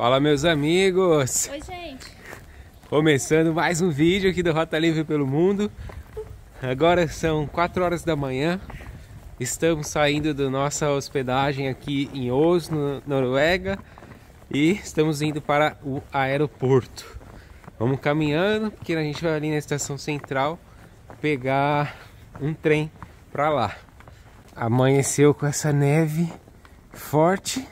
Fala, meus amigos! Oi, gente! Começando mais um vídeo aqui do Rota Livre pelo Mundo. Agora são 4 horas da manhã. Estamos saindo da nossa hospedagem aqui em Oslo, Noruega. E estamos indo para o aeroporto. Vamos caminhando, porque a gente vai ali na estação central pegar um trem para lá. Amanheceu com essa neve forte.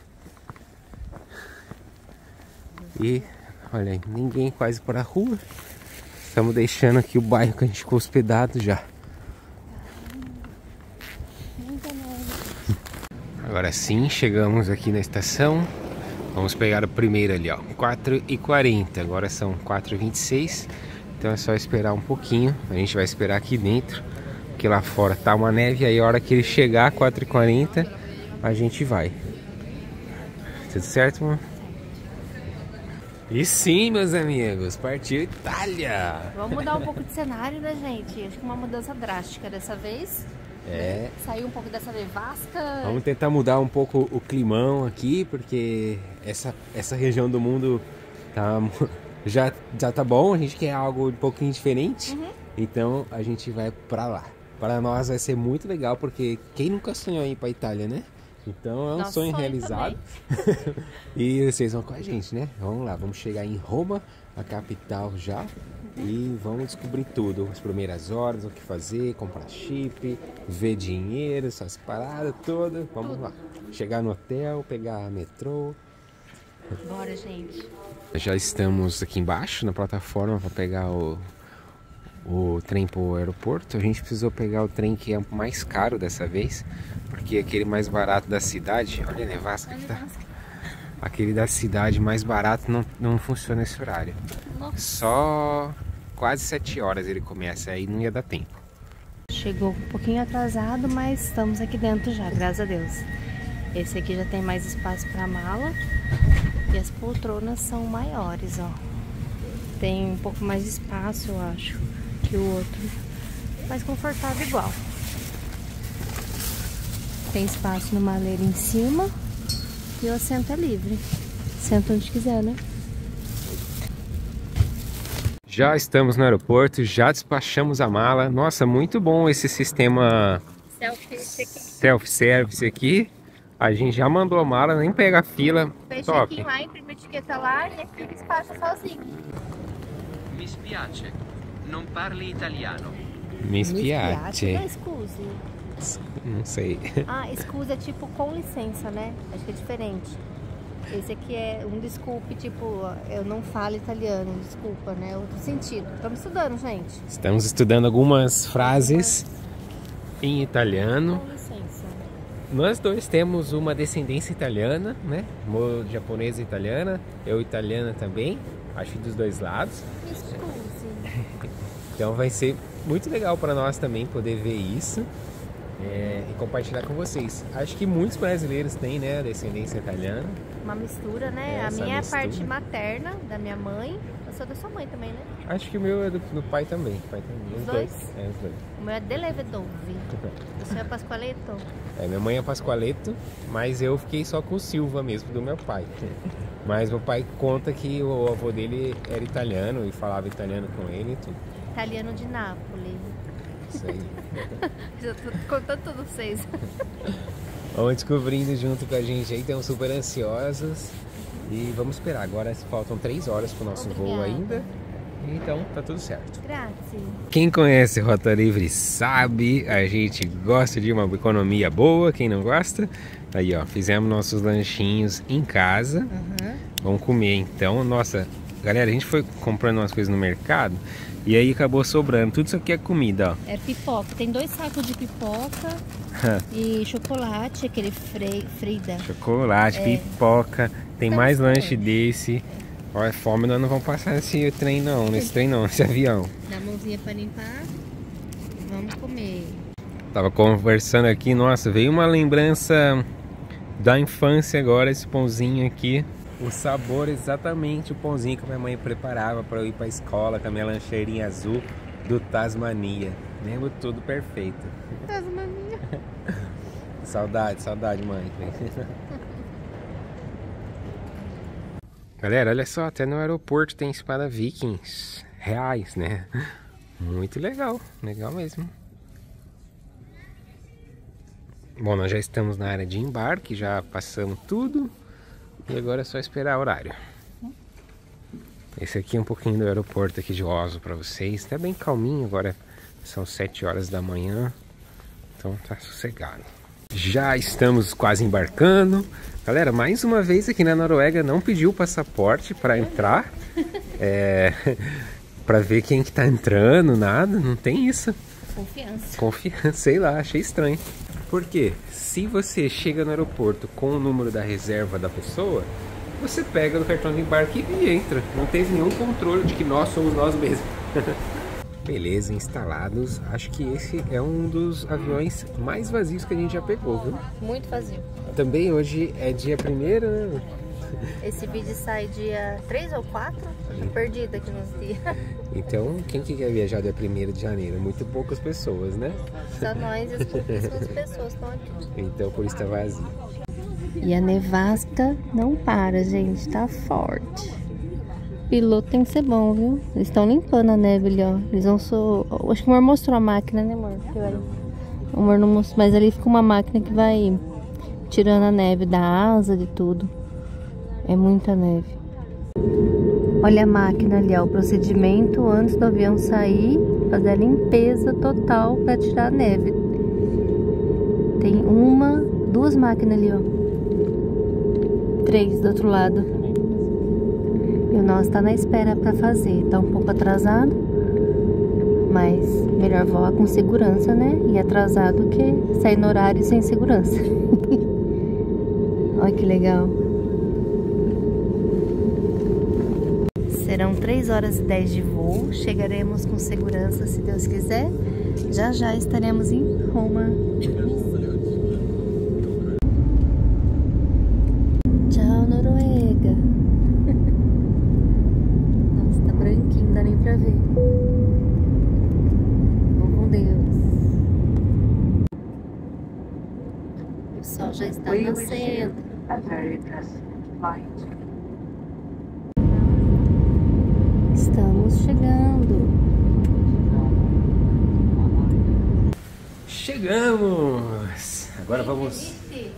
E olha aí, ninguém quase para a rua. Estamos deixando aqui o bairro que a gente ficou hospedado já. Agora sim, chegamos aqui na estação. Vamos pegar o primeiro ali, ó, 4h40. Agora são 4h26. Então é só esperar um pouquinho. A gente vai esperar aqui dentro, porque lá fora tá uma neve. Aí a hora que ele chegar, 4h40, a gente vai. Tudo certo, mano? E sim, meus amigos, partiu Itália! Vamos mudar um pouco de cenário, né, gente? Acho que uma mudança drástica dessa vez. É. Saiu um pouco dessa nevasca. Vamos tentar mudar um pouco o climão aqui, porque essa região do mundo tá, já tá bom. A gente quer algo um pouquinho diferente, então a gente vai pra lá. Para nós vai ser muito legal, porque quem nunca sonhou em ir pra Itália, né? Então é um sonho realizado. E vocês vão com a gente, né? Vamos lá, vamos chegar em Roma, a capital já. E vamos descobrir tudo, as primeiras horas, o que fazer, comprar chip, ver dinheiro, essas paradas todas. Vamos lá, chegar no hotel, pegar metrô. Bora, gente. Já estamos aqui embaixo na plataforma para pegar o trem para o aeroporto. A gente precisou pegar o trem que é mais caro dessa vez, porque aquele mais barato da cidade, olha a nevasca que tá. Aquele da cidade mais barato não funciona esse horário. Nossa. Só quase 7 horas ele começa, aí não ia dar tempo. Chegou um pouquinho atrasado, mas estamos aqui dentro já, graças a Deus. Esse aqui já tem mais espaço para mala e as poltronas são maiores, ó. Tem um pouco mais de espaço, eu acho, que o outro, mais confortável igual. Tem espaço no maleiro em cima e o assento é livre. Senta onde quiser, né? Já estamos no aeroporto, já despachamos a mala. Nossa, muito bom esse sistema self-service aqui. A gente já mandou a mala, nem pega a fila. Fez Top. check-in lá, imprime a etiqueta lá e aqui despacha sozinho. Mi spiace, non parli italiano. Me spiace. Não, excuse. Não sei. Ah, excuse é tipo com licença, né? Acho que é diferente. Esse aqui é um desculpe, tipo, eu não falo italiano, desculpa, né? Outro sentido. Estamos estudando, gente. Estamos estudando algumas frases em italiano. Com licença. Nós dois temos uma descendência italiana, né? Japonesa e italiana. Eu italiana também, acho que dos dois lados. Excuse. Então vai ser muito legal para nós também poder ver isso e compartilhar com vocês. Acho que muitos brasileiros têm, né, a descendência italiana. Uma mistura, né? Essa a minha mistura. é a parte materna da minha mãe. Eu sou da sua mãe também, né? Acho que o meu é do pai também. Os dois? É, os dois. O meu é Delevedove. O seu é Pasqualeto? É, minha mãe é Pasqualeto, mas eu fiquei só com o Silva mesmo, do meu pai. Mas meu pai conta que o avô dele era italiano e falava italiano com ele e tudo. Italiano de Nápoles. Isso aí. Já tô contando tudo pra vocês. Vamos descobrindo junto com a gente aí, estamos super ansiosos e vamos esperar. Agora faltam 3 horas pro nosso voo ainda, então tá tudo certo. Grazie. Quem conhece Rota Livre sabe, a gente gosta de uma economia boa, quem não gosta? Aí ó, fizemos nossos lanchinhos em casa, vamos comer então. Nossa, galera, a gente foi comprando umas coisas no mercado e aí acabou sobrando, tudo isso aqui é comida, ó. É pipoca, tem 2 sacos de pipoca e chocolate, aquele Frida. Chocolate, pipoca, tem mais lanche desse. Olha, fome nós não vamos passar nesse trem não, nesse avião. Dá a mãozinha pra limpar, vamos comer. Tava conversando aqui, nossa, veio uma lembrança da infância agora, esse pãozinho aqui. O sabor exatamente o pãozinho que a minha mãe preparava para eu ir para a escola com a minha lancheirinha azul do Tasmania. Lembro tudo perfeito. Tasmania. Saudade, mãe. Galera, olha só, até no aeroporto tem espada Vikings reais, né? Muito legal, legal mesmo. Bom, nós já estamos na área de embarque, já passamos tudo e agora é só esperar o horário. Esse aqui é um pouquinho do aeroporto aqui de Oslo para vocês. Tá bem calminho, agora são 7 horas da manhã, então tá sossegado. Já estamos quase embarcando. Galera, mais uma vez aqui na Noruega não pediu passaporte para entrar. Para ver quem que tá entrando, nada, não tem isso. Confiança, sei lá, achei estranho. Porque se você chega no aeroporto com o número da reserva da pessoa, você pega no cartão de embarque e entra. Não teve nenhum controle de que nós somos nós mesmos. Beleza, instalados. Acho que esse é um dos aviões mais vazios que a gente já pegou, viu? Muito vazio. Também hoje é dia 1º, né? Esse vídeo sai dia 3 ou 4? Eu tô perdida aqui nos dias. Então, quem que quer viajar dia 1º de janeiro? Muito poucas pessoas, né? Só nós e as pouquíssimas pessoas estão aqui. Então, por isso tá vazio. E a nevasca não para, gente. Tá forte. O piloto tem que ser bom, viu? Eles estão limpando a neve ali, ó. Eles vão só... Acho que o amor mostrou a máquina, né, amor? O amor não mostrou, mas ali fica uma máquina que vai tirando a neve da asa, de tudo. É muita neve. Olha a máquina ali, ó. O procedimento antes do avião sair, fazer a limpeza total para tirar a neve. Tem duas máquinas ali, ó. 3 do outro lado. E o nosso tá na espera para fazer. Tá um pouco atrasado, mas melhor voar com segurança, né? E atrasado que sair no horário sem segurança. Olha que legal. Serão 3 horas e 10 de voo. Chegaremos com segurança, se Deus quiser. Já já estaremos em Roma. Tchau, Noruega. Nossa, tá branquinho, não dá nem pra ver. Vamos com Deus. O sol já está nascendo. Estamos chegando. Chegamos! Agora vamos...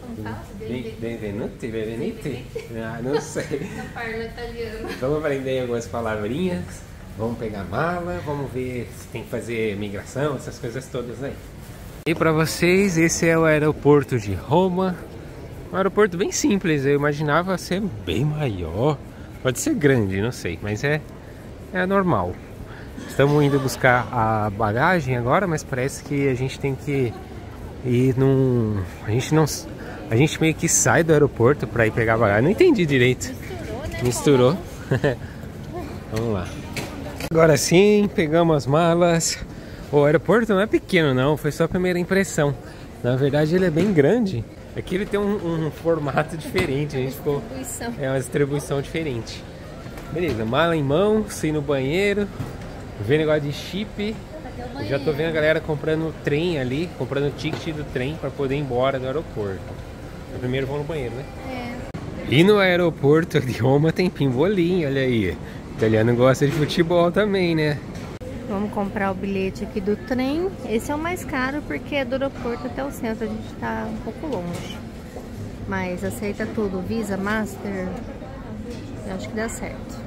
Benvenuti? Ah, não sei. Vamos aprender algumas palavrinhas. Vamos pegar mala. Vamos ver se tem que fazer migração, essas coisas todas aí. E para vocês, esse é o aeroporto de Roma. Um aeroporto bem simples. Eu imaginava ser bem maior. Pode ser grande, não sei, mas é normal. Estamos indo buscar a bagagem agora, mas parece que a gente tem que ir num... A gente meio que sai do aeroporto para ir pegar a bagagem. Não entendi direito. Misturou, né? Vamos lá. Agora sim, pegamos as malas. O aeroporto não é pequeno não, foi só a primeira impressão. Na verdade ele é bem grande. Aqui ele tem um formato diferente. A gente ficou... É uma distribuição diferente. Beleza, mala em mão, fui no banheiro, ver negócio de chip. Eu já tô vendo a galera comprando trem ali, comprando o ticket do trem para poder ir embora do aeroporto. Eu primeiro vou no banheiro, né? E no aeroporto de Roma tem pimbolim, olha aí. O italiano gosta de futebol também, né? Vamos comprar o bilhete aqui do trem. Esse é o mais caro porque é do aeroporto até o centro, a gente tá um pouco longe. Mas aceita tudo, Visa, Master, eu acho que dá certo.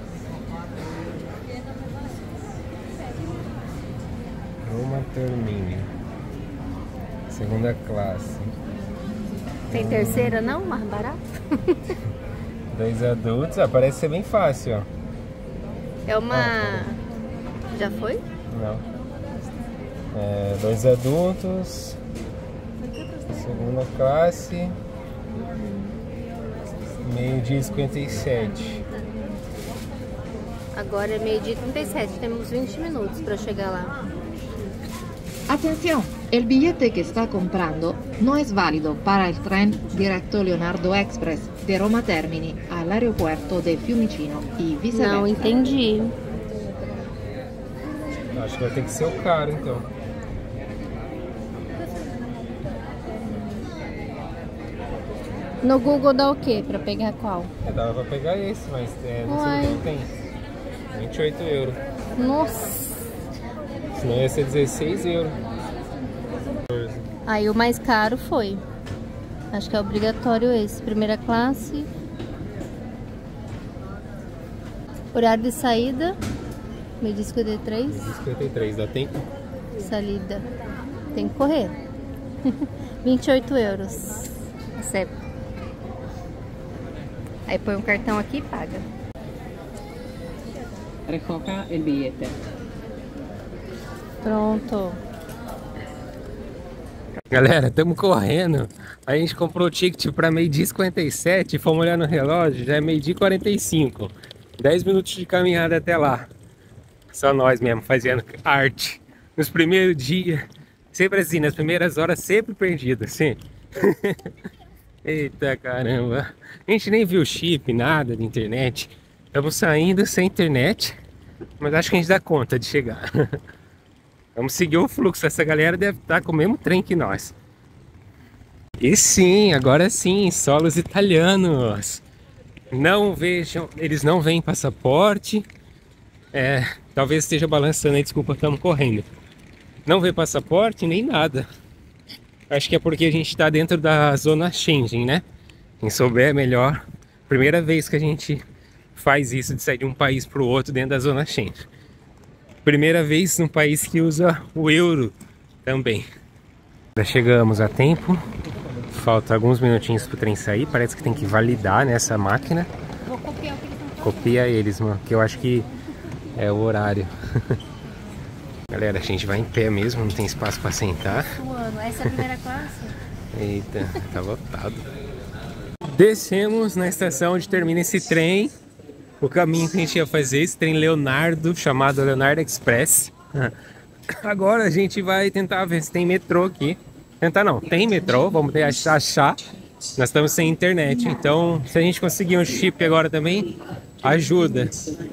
Roma Termini, segunda classe. Tem terceira não? Mais barato? 2 adultos, parece ser bem fácil, ó. É uma... Já foi? Não. 2 adultos, segunda classe, meio-dia 57. Agora é meio-dia e 37, temos 20 minutos para chegar lá. Atención, el billete que está comprando no es válido para el tren directo Leonardo Express de Roma Termini al aeropuerto de Fiumicino e vice-versa. Não entendi. Acho que vai ter que ser o caro, então. No Google dá o quê? Pra pegar qual? Dava pra pegar esse, mas não sei se não tem. 28 euros. Nossa! Senão ia ser 16 euros. Aí o mais caro foi. Acho que é obrigatório esse. Primeira classe. Horário de saída. 12h53. 53, dá tempo? Salida. Tem que correr. 28 euros. Recebe. Aí põe um cartão aqui e paga. Recoja el billete. Pronto. Galera, estamos correndo. A gente comprou o ticket para meio-dia 57. Fomos olhar no relógio, já é meio-dia 45. 10 minutos de caminhada até lá. Só nós mesmo fazendo arte. Nos primeiros dias, sempre assim, nas primeiras horas, sempre perdido, assim. Eita caramba. A gente nem viu chip, nada de internet. Estamos saindo sem internet, mas acho que a gente dá conta de chegar. Vamos seguir o fluxo. Essa galera deve estar com o mesmo trem que nós. E sim, agora sim, solos italianos. Não vejam, eles não veem passaporte. Talvez esteja balançando aí, desculpa, estamos correndo. Não vê passaporte nem nada. Acho que é porque a gente está dentro da zona Schengen, né? Quem souber melhor. Primeira vez que a gente faz isso, de sair de um país para o outro dentro da zona Schengen. Primeira vez num país que usa o euro também. Já chegamos a tempo. Falta alguns minutinhos pro trem sair. Parece que tem que validar nessa máquina. Vou copiar o que eles estão falando. Copia eles, mano, que eu acho que é o horário. Galera, a gente vai em pé mesmo, não tem espaço para sentar. Suando. Essa é a primeira classe? Eita, tá lotado. Descemos na estação onde termina esse trem. O caminho que a gente ia fazer, esse trem Leonardo, chamado Leonardo Express. Agora a gente vai tentar ver se tem metrô aqui. Tentar não, tem metrô, vamos achar. Nós estamos sem internet, então se a gente conseguir um chip agora também, ajuda.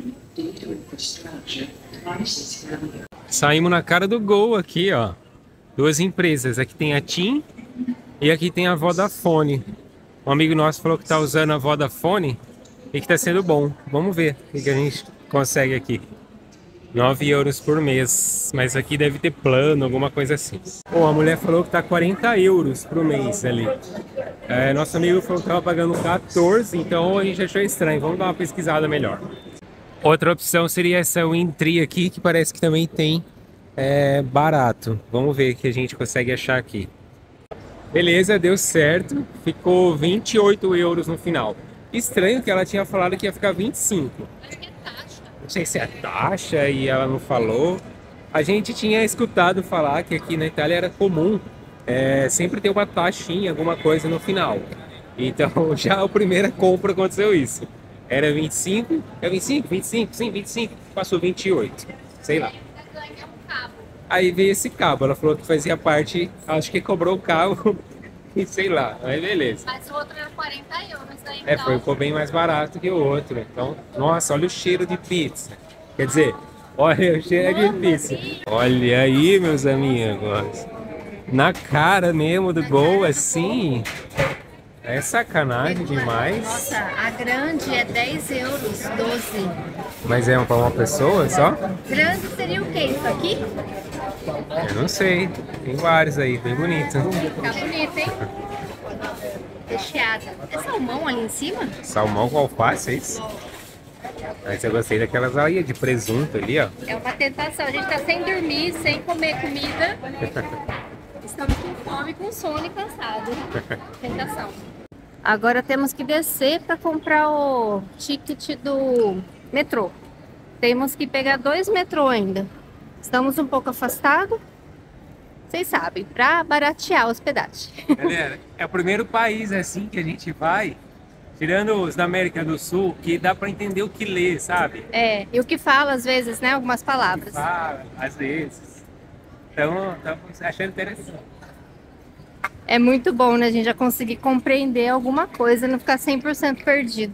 Saímos na cara do gol aqui, ó. Duas empresas, aqui tem a TIM e aqui tem a Vodafone. Um amigo nosso falou que tá usando a Vodafone e que tá sendo bom. Vamos ver o que a gente consegue aqui. 9 euros por mês, mas aqui deve ter plano, alguma coisa assim. Pô, a mulher falou que tá 40 euros por mês ali. Nosso amigo falou que tava pagando 14, então a gente achou estranho. Vamos dar uma pesquisada melhor. Outra opção seria essa WinTree aqui, que parece que também tem barato. Vamos ver o que a gente consegue achar aqui. Beleza, deu certo. Ficou 28 euros no final. Estranho que ela tinha falado que ia ficar 25. Não sei se é taxa e ela não falou. A gente tinha escutado falar que aqui na Itália era comum sempre ter uma taxinha, alguma coisa no final. Então já a primeira compra aconteceu isso. Era 25, 25, sim, 25, passou 28, sei lá. Aí veio esse cabo, ela falou que fazia parte, acho que cobrou o cabo e sei lá, aí beleza. Mas o outro era 40 euros, né? Então... ficou bem mais barato que o outro, então, nossa, olha o cheiro de pizza. Quer dizer, olha o cheiro de pizza. Olha aí, meus amigos, na cara mesmo do gol, assim, é sacanagem demais. Nossa, a grande é 10 euros, 12. Mas é para uma pessoa só? Grande seria o que isso aqui? Eu não sei, tem vários aí, bem bonito. Tá bonito, hein? Recheada. É salmão ali em cima? Salmão com alface, é isso? Mas eu gostei daquelas aí de presunto ali, ó. É uma tentação. A gente tá sem dormir, sem comer comida. Estamos com fome, com sono e cansado. Tentação. Agora temos que descer para comprar o ticket do metrô. Temos que pegar 2 metrô ainda. Estamos um pouco afastados. Vocês sabem, para baratear a hospedagem. Galera, é o primeiro país assim que a gente vai, tirando os da América do Sul, que dá para entender o que lê, sabe? E o que fala às vezes, né? Algumas palavras. Fala, às vezes. Então, estamos achando interessante. É muito bom, né? A gente já conseguir compreender alguma coisa, não ficar 100% perdido.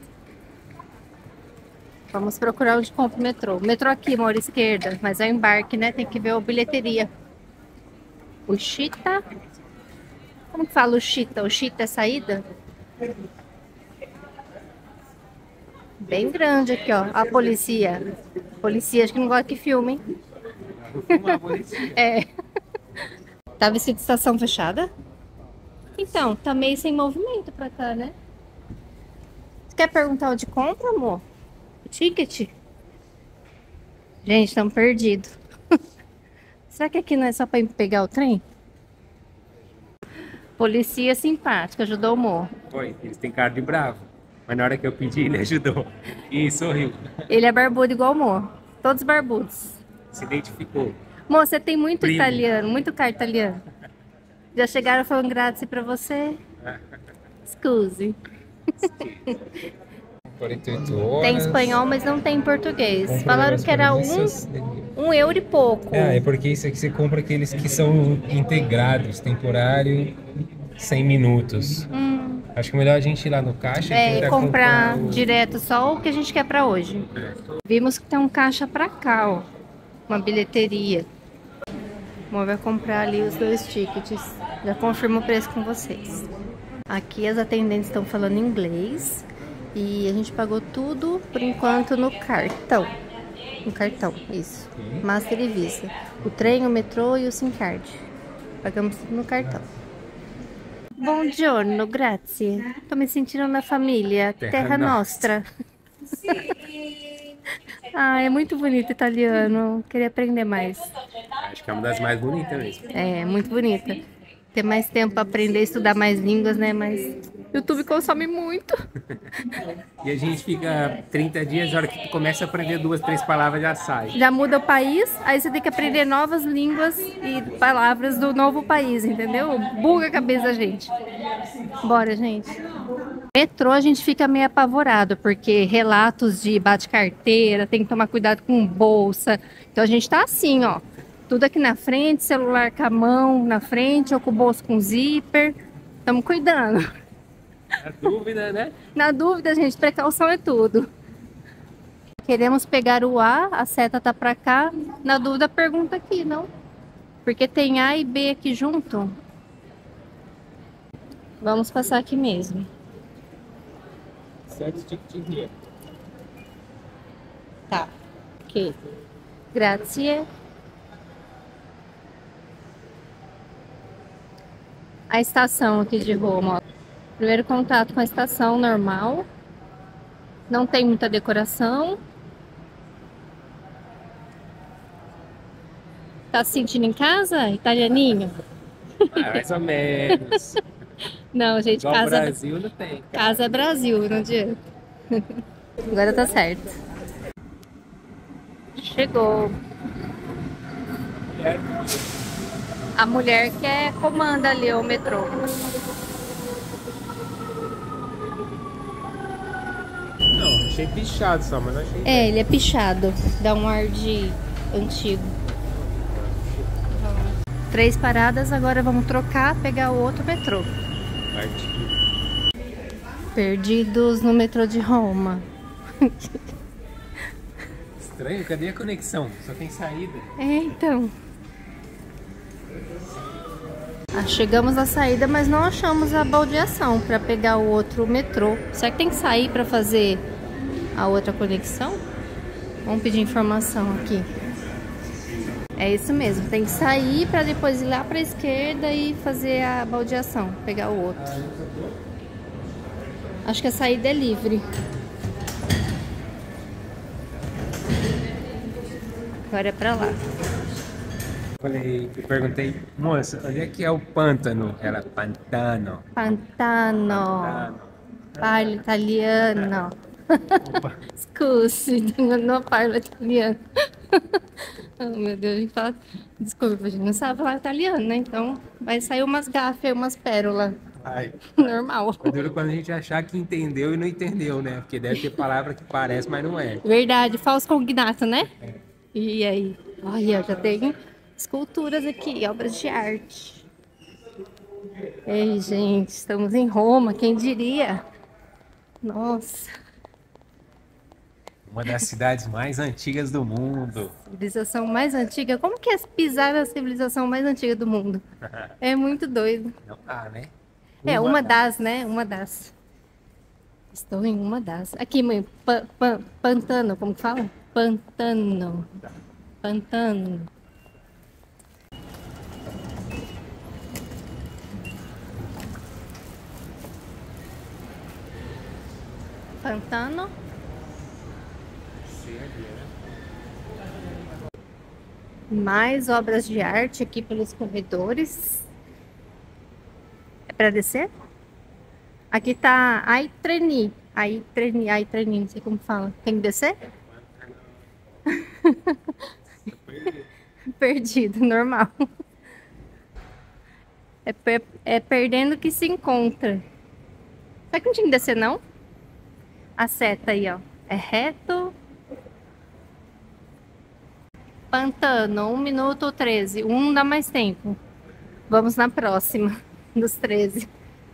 Vamos procurar onde compra o metrô. O metrô aqui, mora à esquerda, mas é o embarque, né? Tem que ver a bilheteria. O Chita. Como que fala o Chita? O Chita é saída? Bem grande aqui, ó. A polícia. Polícia, acho que não gosta que filme, hein? É. Tá vestido de estação fechada? Então, tá meio sem movimento pra cá, né? Você quer perguntar onde compra, amor? O ticket? Gente, estamos perdidos. Será que aqui não é só pra ir pegar o trem? Polícia simpática, ajudou o amor. Foi, eles têm cara de bravo. Mas na hora que eu pedi, ele ajudou. E sorriu. Ele é barbudo igual o amor. Todos barbudos. Se identificou. Amor, você tem muito Primo. italiano, muito cara italiano. Já chegaram falando grazie pra você? Scusi. 48 horas. Tem espanhol, mas não tem português. Falaram que era um euro e pouco. É porque isso aqui você compra aqueles que são integrados, temporário, 100 minutos. Acho que é melhor a gente ir lá no caixa e É, tentar comprar comprar o... direto só o que a gente quer pra hoje. Vimos que tem um caixa pra cá, ó. Uma bilheteria. O amor vai comprar ali os 2 tickets. Já confirmo o preço com vocês. Aqui as atendentes estão falando inglês. E a gente pagou tudo, por enquanto, no cartão. No cartão, isso. Master e Visa. O trem, o metrô e o SIM card. Pagamos tudo no cartão. Buongiorno, grazie. Tô me sentindo na família. Terra Nostra. Ah, é muito bonito italiano. Queria aprender mais. Acho que é uma das mais bonitas mesmo. É, muito bonita. Ter mais tempo para aprender, estudar mais línguas, né? Mas YouTube consome muito. E a gente fica 30 dias, na hora que tu começa a aprender 2, 3 palavras, já sai. Já muda o país, aí você tem que aprender novas línguas e palavras do novo país, entendeu? Buga a cabeça da gente. Bora, gente. Metrô a gente fica meio apavorado, porque relatos de bate-carteira, tem que tomar cuidado com bolsa. Então a gente tá assim, ó. Tudo aqui na frente, celular com a mão na frente, ou com o bolso com zíper. Estamos cuidando. Na dúvida, né? Na dúvida, gente, precaução é tudo. Queremos pegar o a seta tá pra cá. Na dúvida, pergunta aqui, não? Porque tem A e B aqui junto. Vamos passar aqui mesmo. Certo, ticket. Tá. Ok. Grazie. A estação aqui de Roma, ó. Primeiro contato com a estação normal. Não tem muita decoração. Tá se sentindo em casa, italianinho? Mais ou menos. Não, gente, Igual casa, Brasil não tem. casa é Brasil, não adianta. Agora tá certo. Chegou. A mulher que comanda ali o metrô. Não, achei pichado só, mas não achei. É, ele é pichado. Dá um ar de antigo. 3 paradas, agora vamos trocar, pegar o outro metrô. Perdidos no metrô de Roma. Estranho, cadê a conexão? Só tem saída. É, então. Chegamos na saída, mas não achamos a baldeação para pegar o outro metrô. Será que tem que sair para fazer a outra conexão? Vamos pedir informação aqui. É isso mesmo, tem que sair para depois ir lá para a esquerda e fazer a baldeação, pegar o outro. Acho que a saída é livre. Agora é para lá. Eu perguntei, moça, onde é que é o pântano? Ela, pantano. Pantano. Parla italiano. Scusi, não parla italiano. Oh, meu Deus, a gente fala... Desculpa, a gente não sabe falar italiano, né? Então vai sair umas gafas, umas pérolas. Ai, Normal. é duro quando a gente achar que entendeu e não entendeu, né? Porque deve ter palavra que parece, mas não é. Verdade, falso cognato, né? E aí? Olha, já tem esculturas aqui, obras de arte. Ei, gente, estamos em Roma, quem diria? Nossa. Uma das cidades mais antigas do mundo. Civilização mais antiga? Como que é pisar na civilização mais antiga do mundo? É muito doido. Não dá, né? É, uma das, né? Uma das. Estou em uma das. Aqui, mãe, pantano, como que fala? Pantano. Pantano. Pantano. Mais obras de arte aqui pelos corredores. É para descer? Aqui tá Aitreni, não sei como fala. Tem que descer? Perdido, normal. É perdendo que se encontra. Será que não tinha que descer, não? A seta aí, ó. É reto. Pantano, 1 minuto 13. Um dá mais tempo. Vamos na próxima, dos 13.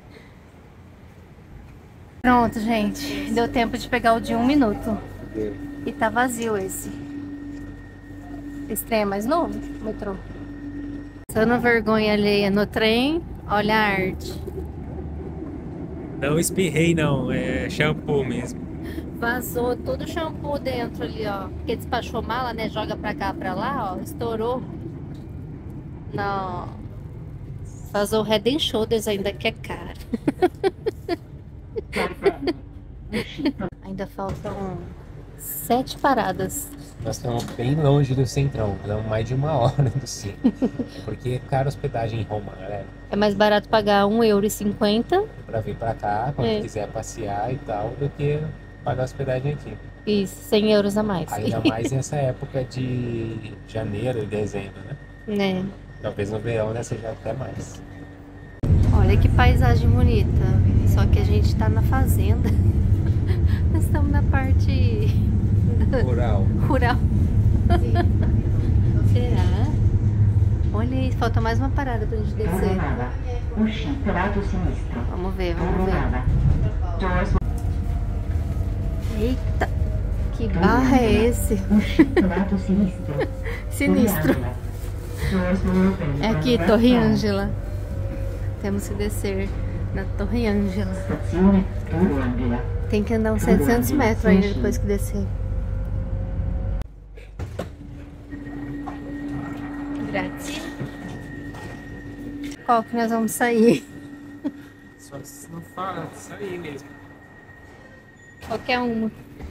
Pronto, gente. Deu tempo de pegar o de 1 minuto. E tá vazio esse. Esse trem é mais novo? Metrô. Passando vergonha alheia no trem. Olha a arte. Não espirrei, não. É shampoo mesmo. Vazou todo o shampoo dentro ali, ó. Porque despachou mala, né? Joga pra cá, pra lá, ó. Estourou. Não. Vazou o Head and Shoulders ainda, que é caro. Ainda faltam 7 paradas. Nós estamos bem longe do centrão. Estamos mais de 1 hora do centro. Porque é caro hospedagem em Roma, galera. É mais barato pagar €1,50 Pra vir pra cá, quando quiser passear e tal, do que pagar hospedagem aqui. e €100 a mais. Ainda mais nessa época de janeiro e dezembro, né? Né? Talvez no verão, né, seja até mais. Olha que paisagem bonita. Só que a gente tá na fazenda. Nós estamos na parte Rural. rural. Será? Olha aí, falta mais uma parada pra gente descer. Vamos ver, vamos ver. Eita, que barra é esse? Sinistro. É aqui, Torre Ângela. Temos que descer na Torre Ângela. Tem que andar uns 700 metros ainda depois que descer. Grazie. Qual que nós vamos sair? Só se não fala, sair mesmo. Qualquer uma.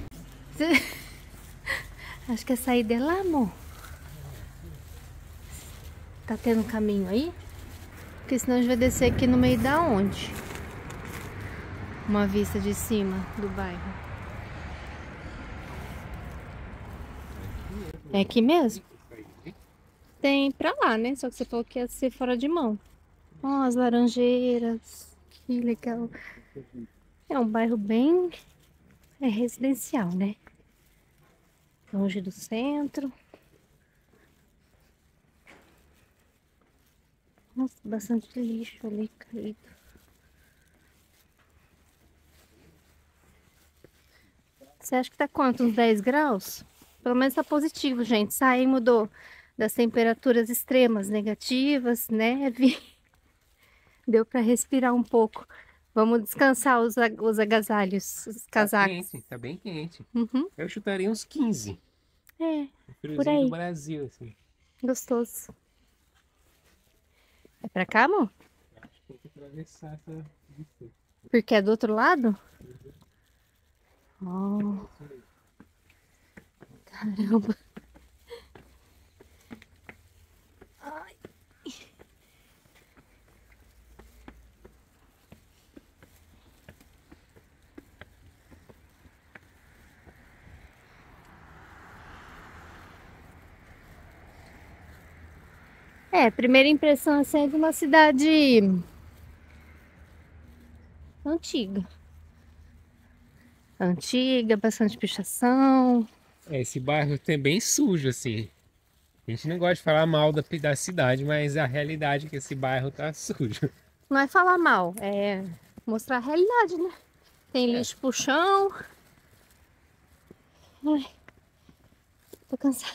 Acho que a saída é lá, amor. Tá tendo caminho aí? Porque senão a gente vai descer aqui no meio da onde? Uma vista de cima do bairro. É aqui mesmo? Tem pra lá, né? Só que você falou que ia ser fora de mão. Ó, as laranjeiras. Que legal. É um bairro bem residencial, né? Longe do centro. Nossa, bastante lixo ali caído. Você acha que tá quanto? Uns 10 graus? Pelo menos tá positivo, gente. Saímos das temperaturas extremas, negativas, neve. Deu pra respirar um pouco. Vamos descansar os agasalhos, os casacos. Tá bem quente. Uhum. Eu chutaria uns 15. É, O friozinho por aí. do Brasil, assim. Gostoso. É pra cá, amor? Acho que tem que atravessar essa... Porque é do outro lado? Oh. Caramba. Ai. Primeira impressão assim, é de uma cidade antiga. Antiga, bastante pichação. Esse bairro tem bem sujo, assim. A gente não gosta de falar mal da cidade, mas a realidade é que esse bairro tá sujo. Não é falar mal, é mostrar a realidade, né? Tem lixo pro chão. Ai, tô cansada.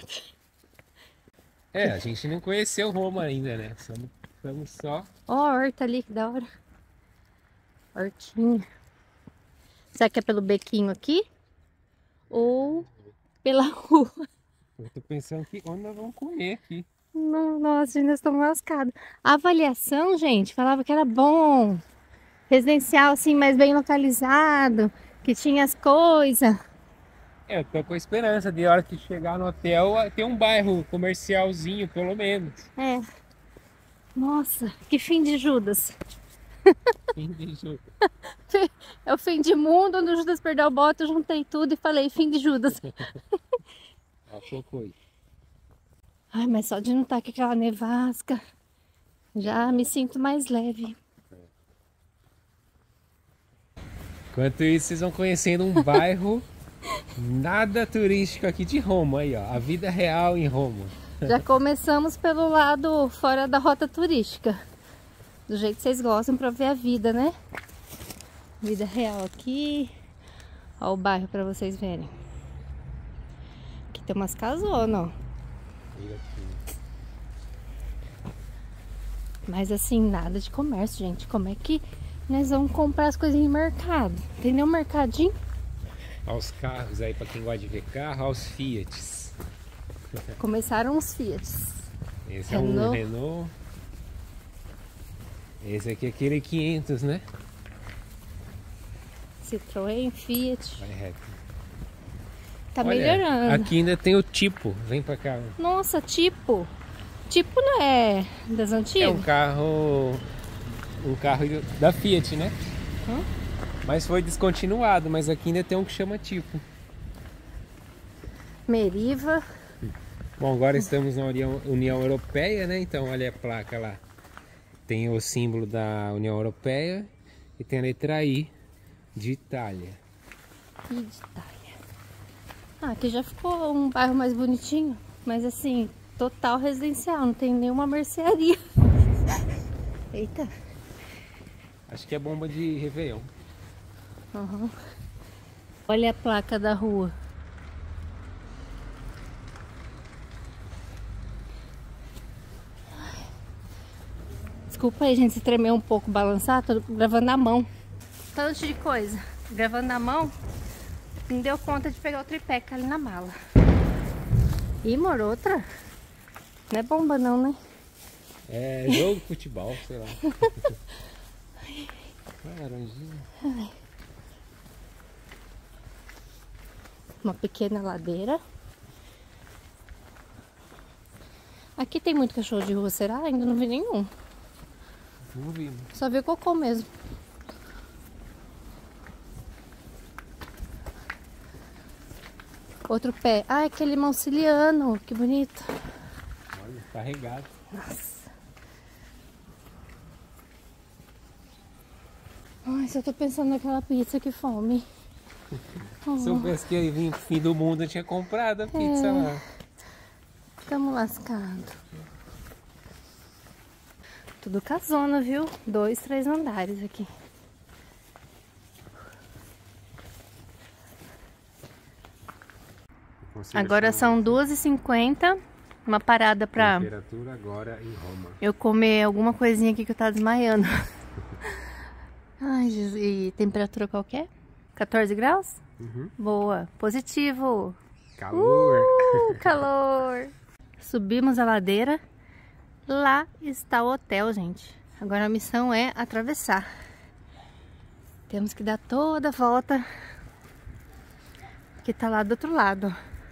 A gente não conheceu Roma ainda, né? Estamos só... Ó, a horta ali, que da hora. Hortinha. Será que é pelo bequinho aqui? Ou pela rua? Eu tô pensando que onde nós vamos comer aqui. Não, nossa, ainda estamos lascados. A avaliação, gente, falava que era bom. Residencial, assim, mais bem localizado. Que tinha as coisas. Eu tô com a esperança de hora que chegar no hotel ter um bairro comercialzinho, pelo menos. É. Nossa, que fim de Judas. É o fim de mundo, onde o Judas perdeu o bote, eu juntei tudo e falei fim de Judas. Ai, mas só de não estar com aquela nevasca, já me sinto mais leve. Enquanto isso, vocês vão conhecendo um bairro nada turístico aqui de Roma, aí ó, a vida real em Roma. Já começamos pelo lado fora da rota turística. Do jeito que vocês gostam pra ver a vida, né? Vida real aqui. Ó o bairro pra vocês verem. Aqui tem umas casonas, ó. Mas assim, nada de comércio, gente. Como é que nós vamos comprar as coisas em mercado? Tem nenhum mercadinho? Olha os carros aí, pra quem gosta de ver carro, olha os Fiats. Começaram os Fiats. Esse é um Renault. Esse aqui é aquele 500, né? Citroën, Fiat. Vai reto. Tá Olha, melhorando. aqui ainda tem o tipo. Vem pra cá. Nossa, tipo. Tipo não é das antigas? É um carro da Fiat, né? Mas foi descontinuado, mas aqui ainda tem um que chama tipo. Meriva. Bom, agora estamos na União Europeia, né? Então olha a placa lá. Tem o símbolo da União Europeia e tem a letra I de Itália. E de Itália. Ah, aqui já ficou um bairro mais bonitinho, mas assim, total residencial, não tem nenhuma mercearia. Eita. Acho que é bomba de Réveillon. Uhum. Olha a placa da rua. Desculpa aí, gente, se tremer um pouco, balançar, tô gravando na mão. Tanto de coisa. Gravando na mão, não deu conta de pegar o tripé que tá ali na mala. Ih, amor, outra? Não é bomba não, né? É jogo de futebol, sei lá. Laranjinha. Uma pequena ladeira. Aqui tem muito cachorro de rua, será? Ainda não vi nenhum. Não vi. Só vi o cocô mesmo. Outro pé. Ah, aquele limão siciliano. Que bonito. Olha, carregado. Nossa. Ai, só tô pensando naquela pizza, que fome. Se eu soubesse que ia vir o fim do mundo, eu tinha comprado a pizza lá. Estamos lascados. Tudo casona, viu? 2, 3 andares aqui. Agora são 2h50. Uma parada pra temperatura agora em Roma. eu comer alguma coisinha aqui que eu tava desmaiando. Ai, Jesus. E temperatura qualquer? 14 graus? Uhum. Boa. Positivo. Calor. Calor. Subimos a ladeira. Lá está o hotel, gente. Agora a missão é atravessar. Temos que dar toda a volta. Que tá lá do outro lado.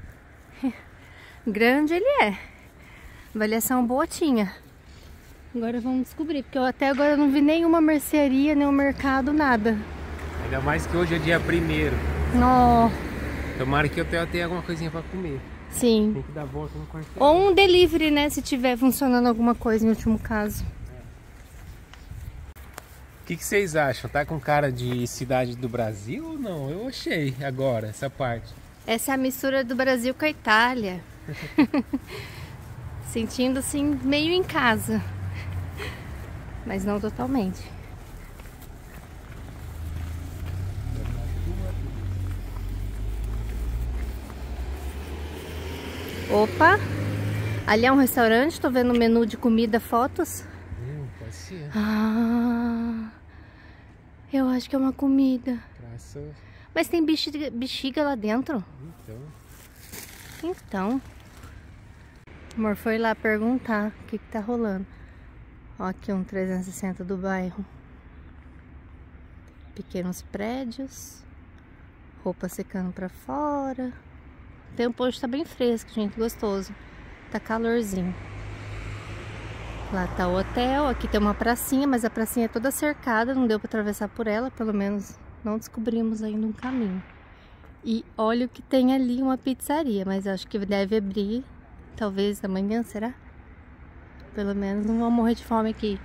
Grande ele é. Avaliação boa tinha. Agora vamos descobrir, porque eu até agora não vi nenhuma mercearia, nenhum mercado, nada. Ainda mais que hoje é dia 1º. Não. Tomara que o hotel tenha alguma coisinha pra comer. Sim. Tem que dar volta no quartel. Ou um delivery, né? Se tiver funcionando alguma coisa em último caso. O que vocês acham? Tá com cara de cidade do Brasil ou não? Eu achei agora essa parte. Essa é a mistura do Brasil com a Itália. Sentindo assim meio em casa. Mas não totalmente. Opa! Ali é um restaurante, tô vendo o menu de comida, fotos. Pode ser. Ah, eu acho que é uma comida. Pra Nossa. Mas tem bexiga lá dentro? Então. O amor foi lá perguntar o que tá rolando. Ó, aqui um 360 do bairro. Pequenos prédios. Roupa secando pra fora. O tempo hoje tá bem fresco, gente, gostoso. Tá calorzinho. Lá tá o hotel, aqui tem uma pracinha, mas a pracinha é toda cercada, não deu pra atravessar por ela, pelo menos não descobrimos ainda um caminho. E olha o que tem ali, uma pizzaria, mas acho que deve abrir, talvez amanhã, será? Pelo menos não vou morrer de fome aqui.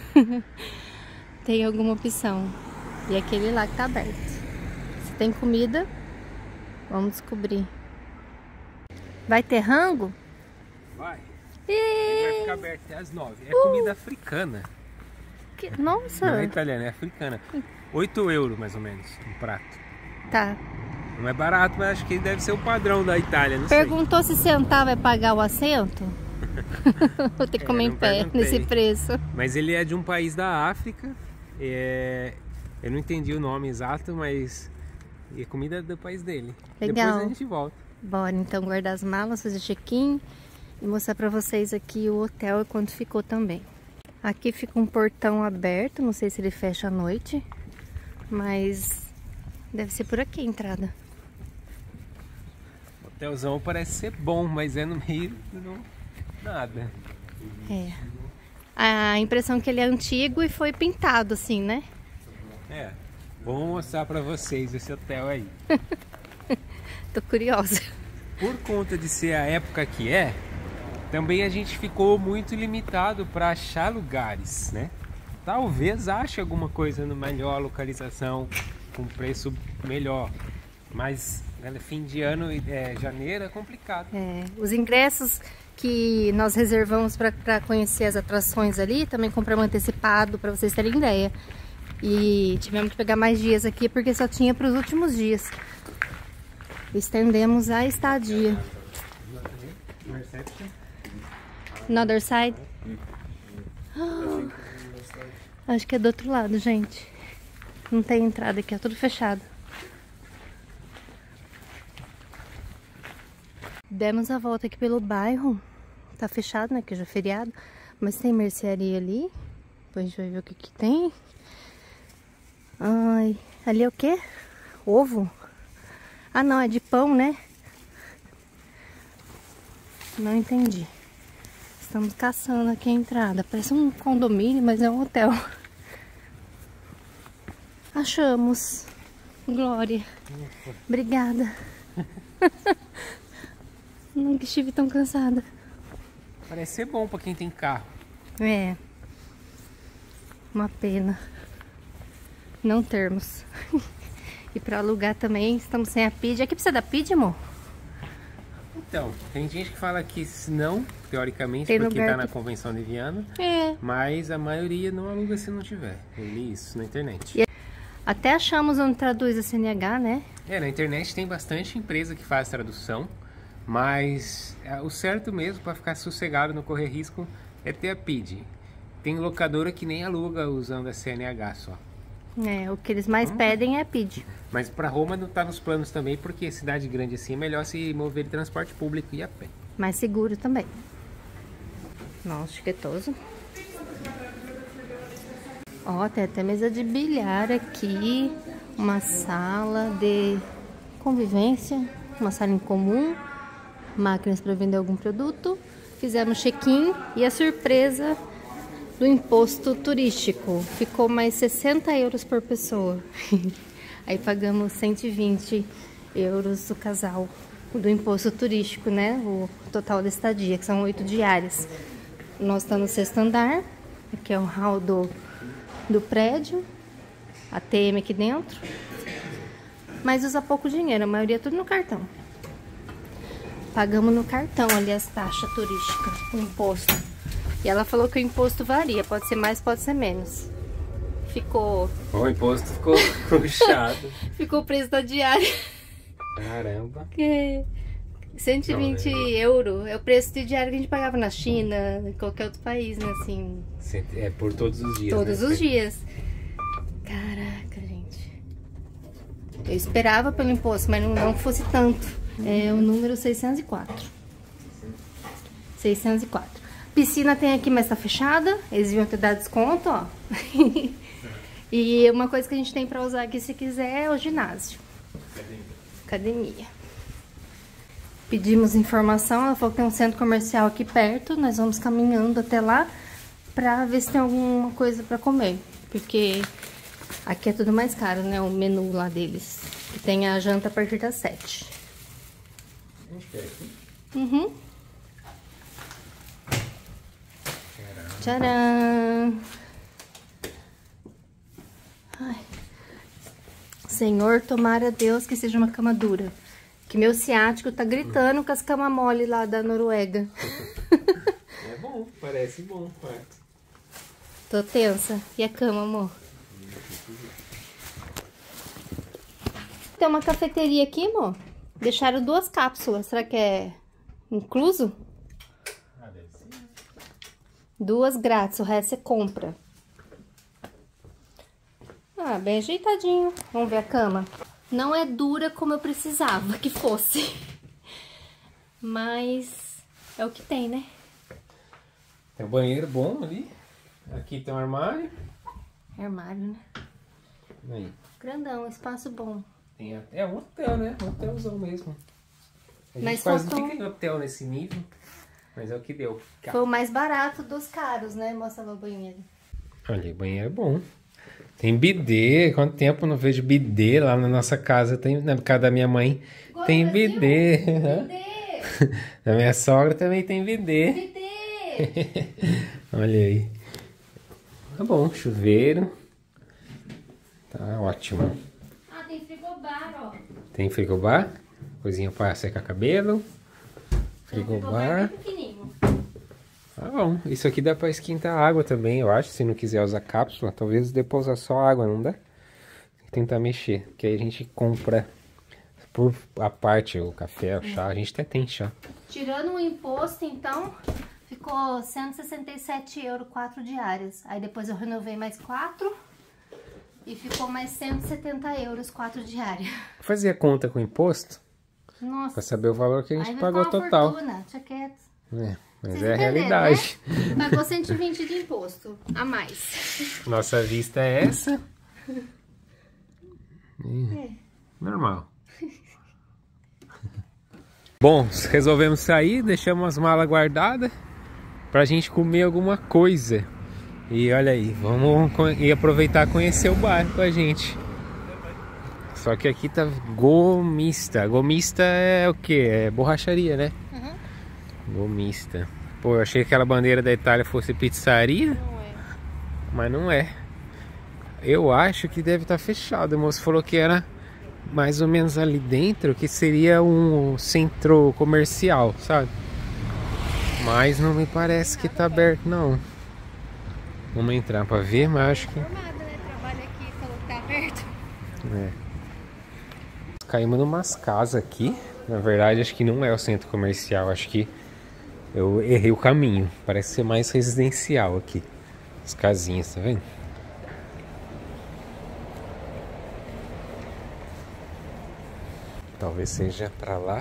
Tem alguma opção. E aquele lá que tá aberto. Se tem comida, vamos descobrir. Vai ter rango? Vai. Vai ficar aberto até às 9. É comida africana. Nossa! Não é italiana, é africana. 8 euros mais ou menos, um prato. Tá. Não é barato, mas acho que deve ser o padrão da Itália, não Perguntou se sentar vai pagar o assento? Vou ter que comer em pé nesse preço. Mas ele é de um país da África. Eu não entendi o nome exato, mas é comida do país dele. Legal. Depois a gente volta. Bora então guardar as malas, fazer check-in e mostrar pra vocês aqui o hotel e quanto ficou também. Aqui fica um portão aberto, não sei se ele fecha à noite, mas deve ser por aqui a entrada. O hotelzão parece ser bom, mas é no meio do nada. É. A impressão é que ele é antigo e foi pintado assim, né? É. Vou mostrar pra vocês esse hotel aí. Tô curiosa. Por conta de ser a época que é, também a gente ficou muito limitado para achar lugares, né? Talvez ache alguma coisa no melhor localização, com preço melhor. Mas fim de ano, janeiro, é complicado. Os ingressos que nós reservamos para conhecer as atrações ali, também compramos antecipado, para vocês terem ideia. E tivemos que pegar mais dias aqui, porque só tinha para os últimos dias. Estendemos a estadia. Another side? Acho que é do outro lado, gente. Não tem entrada aqui, é tudo fechado. Demos a volta aqui pelo bairro. Tá fechado, né? Que já é feriado. Mas tem mercearia ali. Depois a gente vai ver o que que tem. Ai, ali é o quê? Ovo? Ah, não, é de pão, né? Não entendi. Estamos caçando aqui a entrada. Parece um condomínio, mas é um hotel. Achamos. Glória. Obrigada. Nunca estive tão cansada. Parece ser bom pra quem tem carro. É. Uma pena não termos. E pra alugar também, estamos sem a PID. Aqui precisa da PID, amor? Então, tem gente que fala que não, teoricamente, tem porque tá que... na Convenção de Viana. É. Mas a maioria não aluga se não tiver. Eu li isso na internet. E até achamos onde traduz a CNH, né? Na internet tem bastante empresa que faz tradução. Mas o certo mesmo, para ficar sossegado, não correr risco, é ter a PID. Tem locadora que nem aluga usando a CNH só. O que eles mais pedem é a PID. Mas para Roma não tá nos planos também, porque cidade grande assim é melhor se mover de transporte público e a pé. Mais seguro também. Nossa, chiquetoso. Ó, tem até mesa de bilhar aqui. Uma sala de convivência. Uma sala em comum. Máquinas para vender algum produto. Fizemos check-in e a surpresa do imposto turístico. Ficou mais 60 euros por pessoa. Aí pagamos 120 euros o casal do imposto turístico, né? O total da estadia, que são 8 diárias. Nós estamos no 6º andar. Aqui é o hall do prédio. ATM aqui dentro. Mas usa pouco dinheiro, a maioria é tudo no cartão. Pagamos no cartão ali as taxas turísticas, o imposto. E ela falou que o imposto varia, pode ser mais, pode ser menos. Ficou... O imposto ficou puxado. Ficou o preço da diária. Caramba. 120 euros é o preço de diária que a gente pagava na China, em qualquer outro país, né? Assim, é por todos os dias, todos né? os dias. Caraca, gente. Eu esperava pelo imposto, mas não fosse tanto. É o número 604. 604. Piscina tem aqui, mas tá fechada. Eles iam ter dado desconto, ó. E uma coisa que a gente tem pra usar aqui, se quiser, é o ginásio. Academia. Pedimos informação, ela falou que tem um centro comercial aqui perto. Nós vamos caminhando até lá pra ver se tem alguma coisa pra comer. Porque aqui é tudo mais caro, né? O menu lá deles. Que tem a janta a partir das 7. Uhum. Tcharam! Ai. Senhor, tomara Deus que seja uma cama dura. Que meu ciático tá gritando com as camas mole lá da Noruega. É bom, parece bom o quarto. Tô tensa. E a cama, amor? Tem uma cafeteria aqui, amor. Deixaram 2 cápsulas. Será que é incluso? Ah, deve ser. 2 grátis, o resto você compra. Ah, bem ajeitadinho. Vamos ver a cama. Não é dura como eu precisava que fosse. Mas é o que tem, né? Tem um banheiro bom ali. Aqui tem um armário. Armário, né? Aí. Grandão, espaço bom. É um hotel, né? Um hotelzão mesmo. A gente Mas quase faltou- não fica em hotel nesse nível. Mas é o que deu. Foi o mais barato dos caros, né? Mostra lá o banheiro. Olha, o banheiro é bom. Tem bidê. Quanto tempo eu não vejo bidê lá na nossa casa? Tem, na casa da minha mãe Igual tem no Brasil. bidê. Bidê! Da minha sogra também tem bidê. Bidê! Olha aí. Tá bom, chuveiro. Tá ótimo. Ah, tem frigobar, ó. Tem frigobar. Coisinha para secar cabelo. Tem um frigobar Frigobar. bem pequenininho. Tá bom. Isso aqui dá pra esquentar água também, eu acho. Se não quiser usar cápsula, talvez dê pra usar só água, não dá? Tem que tentar mexer. Porque aí a gente compra por a parte o café, o chá. A gente até tem chá. Tirando o imposto, então, ficou 167 € 4 diárias. Aí depois eu renovei mais 4 e ficou mais 170 € 4 diárias. Fazia conta com imposto pra Nossa, saber o valor que a aí gente vai pagou ficar uma total. fortuna. Deixa quieto. É, mas Vocês é a entenderam, realidade. né? Pagou 120 de imposto a mais. Nossa vista é essa. Normal. Bom, resolvemos sair, deixamos as malas guardadas pra gente comer alguma coisa. E olha aí, vamos ir aproveitar e conhecer o bar com a gente. Só que aqui tá gomista. Gomista é o que? É borracharia, né? Gomista. Pô, eu achei que aquela bandeira da Itália fosse pizzaria, Não é. mas não é. Eu acho que deve estar fechado. O moço falou que era mais ou menos ali dentro, que seria um centro comercial, sabe? Mas não me parece que tá aberto, não. Vamos entrar pra ver, mas acho que... Formada, né? Trabalha aqui, falou que tá aberto. É. Caímos numas casas aqui. Na verdade, acho que não é o centro comercial. Acho que eu errei o caminho. Parece ser mais residencial aqui. As casinhas, tá vendo? Talvez seja pra lá.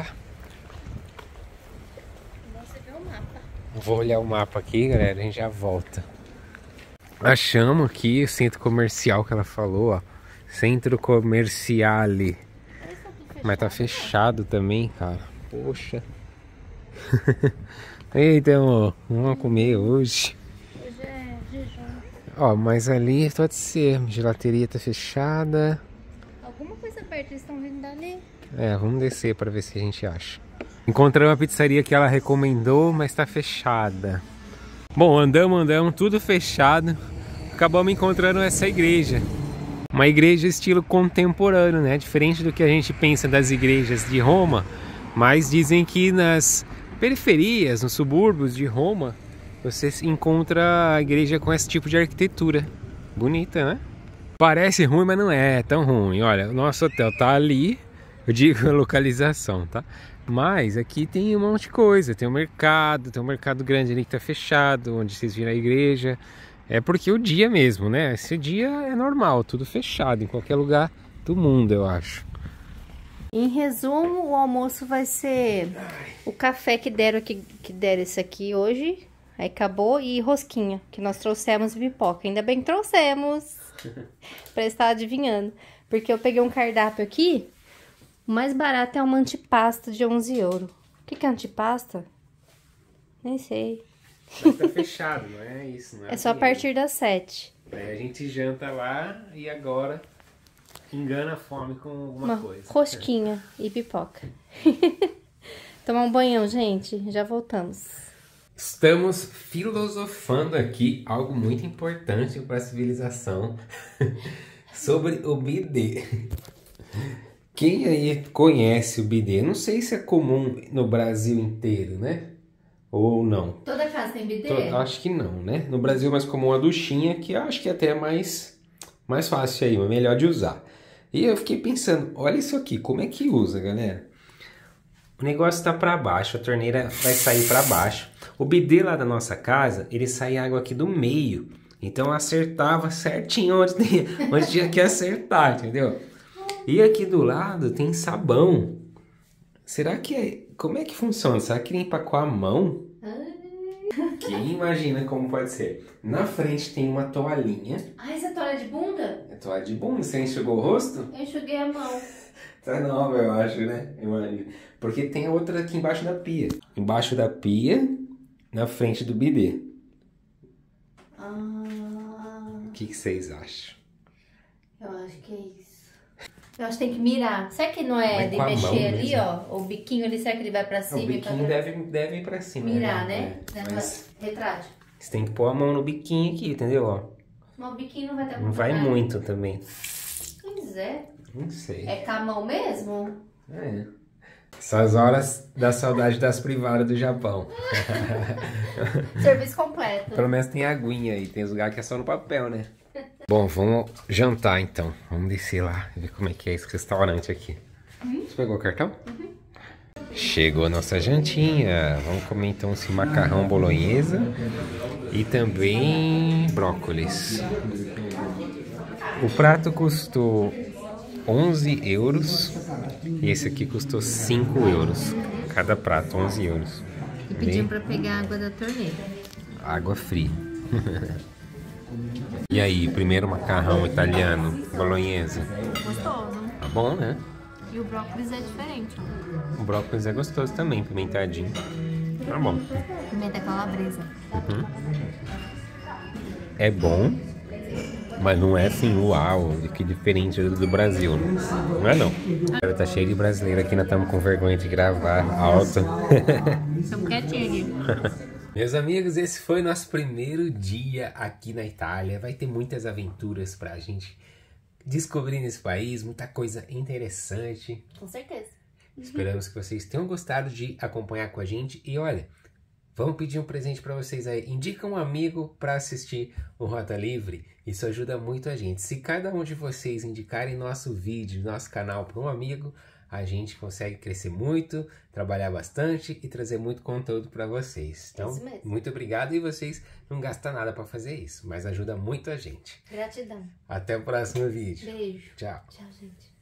Você vê o mapa. Vou olhar o mapa aqui, galera. A gente já volta. Achamos aqui o centro comercial que ela falou, ó. Centro Comerciale. Mas tá fechado também, cara. Poxa. Eita, amor. Vamos comer hoje. Hoje é jejum. Ó, mas ali pode ser. Gelateria tá fechada. Alguma coisa perto, eles estão vindo dali. É, vamos descer pra ver se a gente acha. Encontramos a pizzaria que ela recomendou, mas tá fechada. Bom, andamos, tudo fechado. Acabamos encontrando essa igreja. Uma igreja estilo contemporâneo, né? Diferente do que a gente pensa das igrejas de Roma. Mas dizem que nas periferias, nos subúrbios de Roma, você encontra a igreja com esse tipo de arquitetura. Bonita, né? Parece ruim, mas não é tão ruim. Olha, o nosso hotel tá ali. Eu digo a localização, tá? Mas aqui tem um monte de coisa. Tem um mercado grande ali que tá fechado, onde vocês viram a igreja. É porque o dia mesmo, né? Esse dia é normal, tudo fechado em qualquer lugar do mundo, eu acho. Em resumo, o almoço vai ser o café que deram esse aqui hoje. Aí acabou. E rosquinha, que nós trouxemos pipoca. Ainda bem que trouxemos. Pra estar adivinhando. Porque eu peguei um cardápio aqui. O mais barato é uma antipasta de 11 euros. O que é antipasta? Nem sei. Mas tá fechado, não é isso? Não É só a partir das 7. Aí a gente janta lá e agora engana a fome com alguma coisa. Rosquinha e pipoca. Tomar um banhão, gente. Já voltamos. Estamos filosofando aqui algo muito importante para a civilização sobre o bidê. Quem aí conhece o bidê? Não sei se é comum no Brasil inteiro, né? Ou não. Toda casa tem bidê? Acho que não, né? No Brasil é mais comum a duchinha, que eu acho que até é mais fácil aí, mas melhor de usar. E eu fiquei pensando, olha isso aqui, como é que usa, galera? O negócio tá para baixo, a torneira vai sair para baixo. O bidê lá da nossa casa, ele sai água aqui do meio. Então eu acertava certinho onde tinha que acertar, entendeu? E aqui do lado tem sabão. Será que é... Como é que funciona? Será que limpa com a mão? Quem imagina como pode ser? Na frente tem uma toalhinha. Ah, essa toalha de bunda? É toalha de bunda? Você enxugou o rosto? Eu enxuguei a mão. Tá nova, eu acho, né? Imagina. Porque tem outra aqui embaixo da pia. Embaixo da pia, na frente do bidê. O que vocês acham? Eu acho que é isso. Eu acho que tem que mirar. Será que não é Vai de com a mexer mão ali, mesmo. ó? O biquinho ali, será que ele vai pra cima? O biquinho deve ir pra cima. Mirar, né? Mas Retrate. você tem que pôr a mão no biquinho aqui, entendeu? Ó, Mas o biquinho não vai estar não vai muito também. Pois é. Não sei. É com a mão mesmo? É. Essas horas da saudade das privadas do Japão. Serviço completo. Pelo menos tem aguinha aí. Tem lugar que é só no papel, né? Bom, vamos jantar então. Vamos descer lá e ver como é que é esse restaurante aqui. Você pegou o cartão? Chegou a nossa jantinha. Vamos comer então esse macarrão bolonhesa e também brócolis. O prato custou 11 euros e esse aqui custou 5 euros. Cada prato, 11 euros. E pediu pra pegar água da torneira. Água fria. E aí, primeiro macarrão italiano, bolonhesa. Gostoso. Tá bom, né? E o brócolis é diferente. O brócolis é gostoso também, pimentadinho. Tá bom. Pimenta calabresa. É bom, mas não é assim, uau, que diferente do Brasil. Não é não. Tá cheio de brasileiro aqui, nós estamos com vergonha de gravar alto. Estamos quietinhos aqui. Meus amigos, esse foi nosso primeiro dia aqui na Itália. Vai ter muitas aventuras pra gente descobrir nesse país, muita coisa interessante. Com certeza. Esperamos que vocês tenham gostado de acompanhar com a gente. E olha, vamos pedir um presente para vocês aí. Indica um amigo para assistir o Rota Livre. Isso ajuda muito a gente. Se cada um de vocês indicarem nosso vídeo, nosso canal para um amigo, a gente consegue crescer muito, trabalhar bastante e trazer muito conteúdo para vocês. Então, Isso mesmo. muito obrigado e vocês não gastam nada para fazer isso, mas ajuda muito a gente. Gratidão. Até o próximo vídeo. Beijo. Tchau. Tchau, gente.